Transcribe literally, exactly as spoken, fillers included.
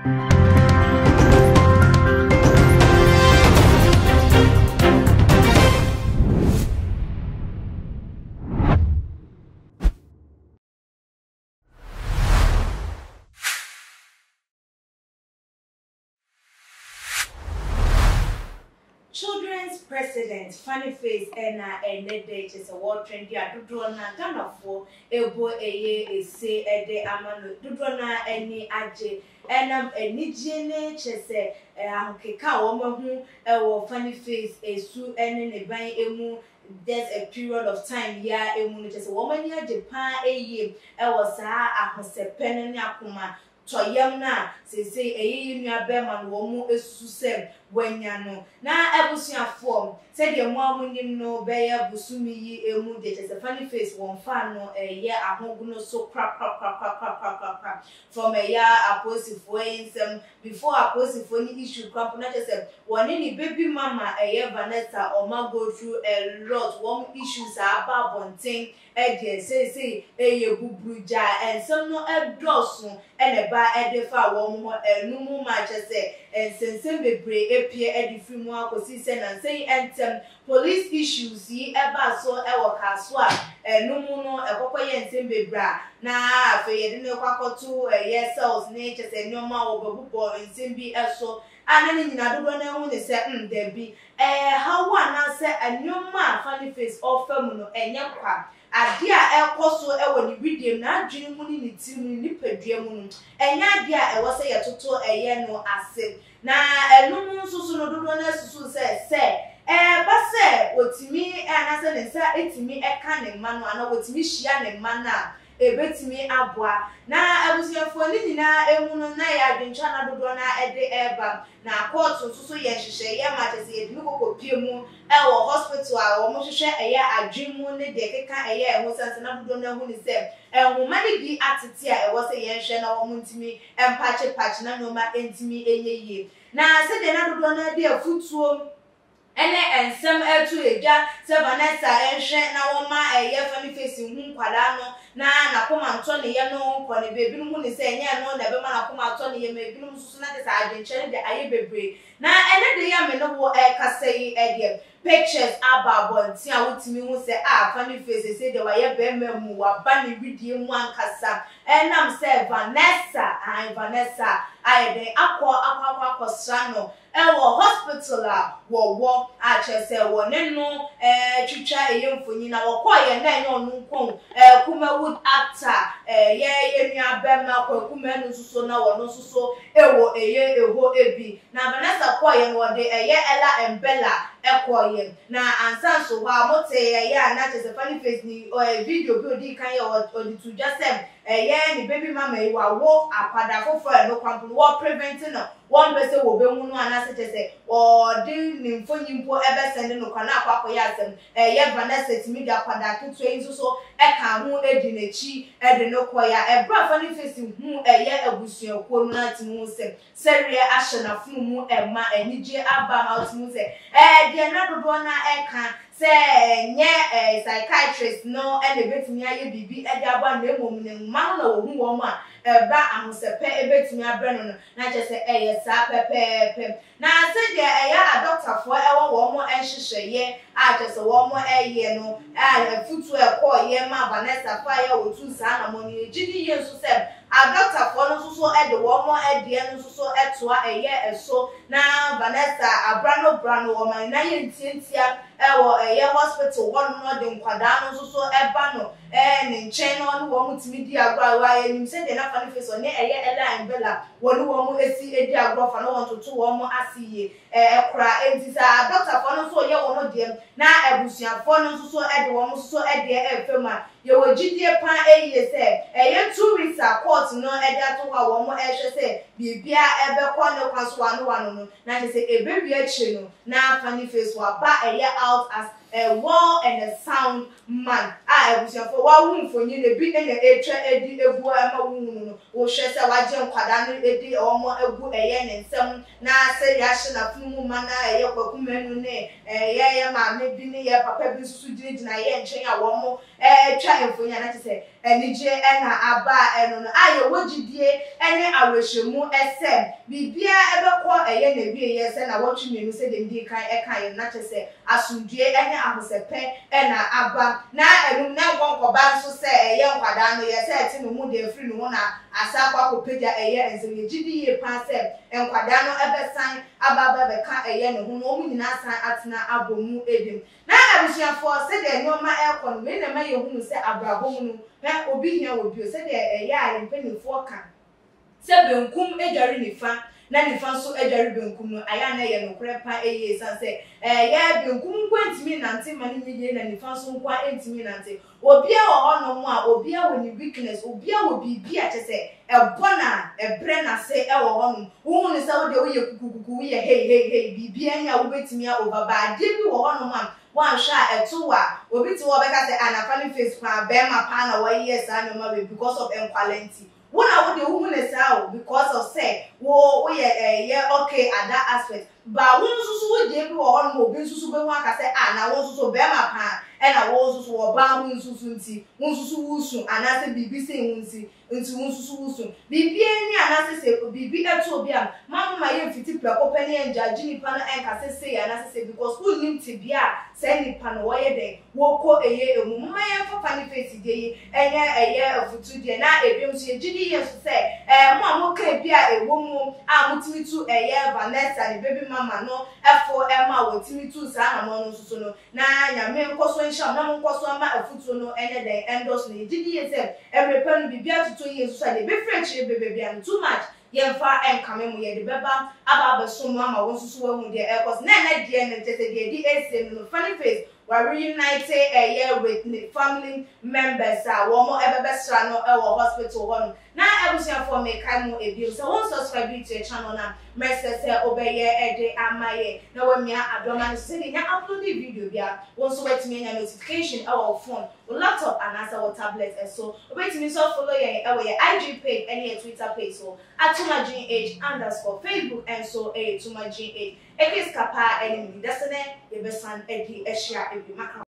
Children's president, funny face, and a net date is a war trendy. I do draw na Ghana for a boy a year is say a day. Amano do draw na any aje, and I'm a nijene chese a keka woman who a funny face a su and in a buying emu. There's a period of time yeah a moon just a woman here Japan a year. I was a hose pen and yakuma. Toyam na say say eyi nua beman wo mu esusem wanyano na ebusua form say de mo amunim no be ya busumi yi emu de just a funny face one fan no eye ahogu no so crap crap crap crap crap crap crap from a ya aposifo ensem before aposifo ni issue crap na just say one ni baby mama eye Vanessa o ma go through a lot one issues about bonting e say say eye bubruja and some no edroso and ba edefa wo mo enumu ma chese ensensem bebre epie edifi mu akosi se na say entem police issues yi eba so e wo kaso a enumu no ekokoye ensem bebra na afa ye de ne kwakoto ye cells ne chese nyoma wo babubo ensem bi eso anani nyina dodo na hu ne se mm dem bi eh how na se enyoma funny face offer mu no enye kwa adia ekoso e woni video na adwene mu ni ne ti mu ni padua mu no enya adia e wo se ye toto eye no ase na enum nsusu no dodo na susu se se eh ba se otimi ana se ne sa etimi eka ne ma no ana otimi hia ne ma na ebetimi aboa na abusiafo ni nyina emu no na ya adwencha na dodo na ede eba na court nsusu ye hihye ye ma tese ye dimi kokopie mu e wo hospital a wo mo hihye eye adwemu ne de keka eye eho sense na dodo na hu ni se eho ma ni bi atete a e wo se ye hye na wo mo ntimi empache pache na no ma entimi enyeye na se de na dodo na de afutuo ene ensem etu eja se Vanessa enhwe na wo ma eye family face hu kwada no na na koma nto ne ye no ko ne bebi no hu ne se enye no na be ma na koma nto ne ye me bi no susu na de sa adwenche de aye bebre na ene de ya me no wo e kasai e de pictures ababo nti a wotimi hu se ah family face se de wa ye be memu wa ba ne video mu ankasa enam se Vanessa ai Vanessa ai de akọ akọ akọ sano ewo hospital a wo wo a chese wo ne no eh twitwa eyemfonyi na wo koye na enye onu nkon eh kuma wood actor eh ye enua bema kwa kuma no suso na wo no suso ewo eye eho ebi na Vanessa koye no de eye ela embella ekoye na ansan so wa mote eye na chese funny face ni video bi odi kan ye odi to just say eye ni baby mama e wa wo apada fofo no kwampo wo preventing no one person will be one and I say, or didn't for you for ever sending no can up yasem, a ye Vanessa to me that quadratic trains so a can who a dinner chi, and no choir, a bra funny facing who a year of Busio, Corona to Muse, Seria Ashana Fumu, and ma and Nija Abba out Muse, eh, dear not one I can. Say, yeah, a psychiatrist, no, and a bit near you be at the one name woman, Mano, who woman, a bat and was a pay a bit me a brennan, not just a yes, a pep. Now I said, yeah, a doctor for our one more anxious year, I just a one more a year, no, and a foot to a call, yeah, ma Vanessa fire with two son among Ginny years who said, a doctor for no so at the one more at the end, so at two a year and so now Vanessa, a brano brano woman, nine Cynthia. Ewo eye hospital one more than kwadano so so ebano eh ne nchen no wo mutimi di agro wa ye nim se de na fa ne face on eye ela embella wo no wo mu esi edi agro fa no won to to wo mu asiye eh ekra entisa doctor for no so ye wo no de na ebusuan for no so so ede wo mu so so ede e fema ye wo gidie pan eye se eye two weeks a court no ede ato wa wo mu ehwe se bibia ebe kwa no kwaso wa no wa no na se ebe bi a chi no na fa ne face wa ba eye out as a wall and a sound man. I was your for one room for you to be in the etcher eddy a boy a woman or share a wagon quadrant eddy or more a good a yen and some now say yashin a few man a yokumen a ya mammy binny a papa sujid and I ain't chain a one more a trying for you to say and J and Abba and I would you dear and I wish you more as said be beer ever call a yen a beer yes and I watch you say the day kind a kind not to say as soon dear and I was a pen and Abba now I will now go back so say a young quadrant yes said to me the free one as I could pay a year and say G D A pass and quadrant ever sign Abba the car a yen who know me not sign at na abomu edim now I was your for said there no my aircon when the mayor who say Abraham na obi here will be said there a year and penny for can seven kum a jarry fan. Na ni fan so edware benkum no aya na ye no krepa eye san se eh ya benkum kwantimi nante mani mi na ni fan so nkwa entimi nante obi a wo no mo a obi a wo ni weakness obi a wo bibi a chese e bona e bre na se e wo no wo ni se wo de wo ye kukukuku wo ye hey hey hey bibi anya wo betimi a obaba de bi wo no mo one shot e two wa obi ti wo be ka se anafani face pa be ma pa na wo yes anya ma because of equality. When I would the woman is out because of say, whoa, yeah, yeah, okay, at that aspect. But when you so dear or more, being so one can say, and I want to bear my pan, and I was so about Munsusunti, Munsusun, and I said, Bibi saying Munsi, into Munsusun. Bibi any and I say, Bibi at Tobian, Mamma, my young fifty per open and Jajini Pana and I say, and I say, because who need to be a sending pan wire day, walk a year, my for funny face day, and a year of two day, now a film to G D S say, eh, Mamma can be a woman, I want me to a year Vanessa and baby mama no F four Emma will tell me to Sana Monosuno. Now, your main cost when shall not cost one a foot no any day endorse me. G D S every penny be better two years so they be French baby and too much. Yen far and coming with the beba about so mama wants to swim with the airports. Nana dear and just a D S in funny face. While reunited a year with the family members, uh, one more ever best channel or hospital one. Now I was here for me, kind of abuse. So one subscribe to your channel now. Message say obey a day am my now when me I don't mind sitting here upload the video there. Also wait me a notification our phone or laptop and answer our tablet and so wait me so follow your I G page and your Twitter page so at to my G H underscore Facebook and so a to my G H. Ekis kapa enemy. That's the name. Your best son, Eddie, Esha, Eddie, Macron.